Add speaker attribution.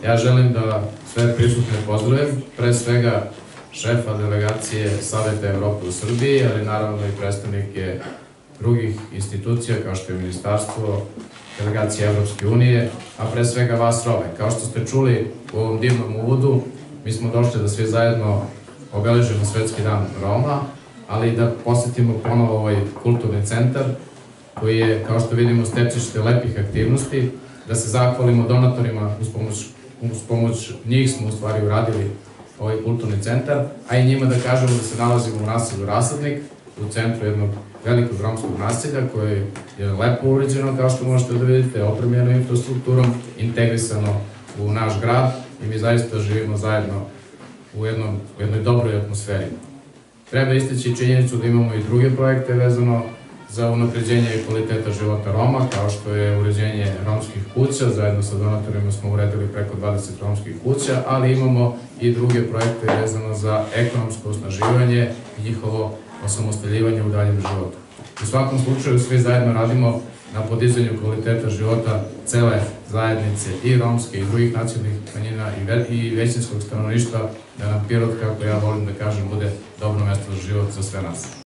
Speaker 1: Ja želim da sve prisutne pozdravim, pre svega šefa delegacije Saveta Evrope u Srbiji, ali naravno i predstavnike drugih institucija kao što je Ministarstvo, delegacije Evropske unije, a pre svega vas Rome. Kao što ste čuli u ovom divnom uvodu, mi smo došli da svi zajedno obeležimo Svetski dan Roma, ali i da posetimo ponovo ovaj kulturni centar koji je, kao što vidimo, stecište lepih aktivnosti, da se zahvalimo donatorima, uz pomoć njih smo u stvari uradili ovaj kulturni centar, a i njima da kažemo da se nalazimo u naselju Rasadnik, u centru jednog velikog romskog naselja koje je lepo uređeno, kao što možete da vidite, opremljeno infrastrukturom, integrisano u naš grad i mi zaista živimo zajedno u jednoj dobroj atmosferi. Treba istaći činjenicu da imamo i druge projekte vezano za unapređenje kvaliteta života Roma, kao što je uređenje romskih kuća, zajedno sa donatorima smo uredili preko 20 romskih kuća, ali imamo i druge projekte vezano za ekonomsko osnaživanje i njihovo osamostaljivanje u daljem životu. U svakom slučaju svi zajedno radimo na podizanju kvaliteta života cele zajednice i romske i drugih nacionalnih manjina i većinskog stanovništva, da nam Pirot, kako ja volim da kažem, bude dobro mesto za život za sve nas.